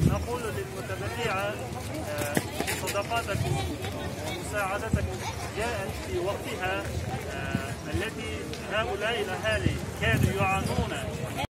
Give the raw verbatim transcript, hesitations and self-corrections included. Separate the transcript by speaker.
Speaker 1: نقول للمتبرعة صدقاتكم ومساعدتكم جاءت في وقتها التي هؤلاء الأهالي كانوا يعانون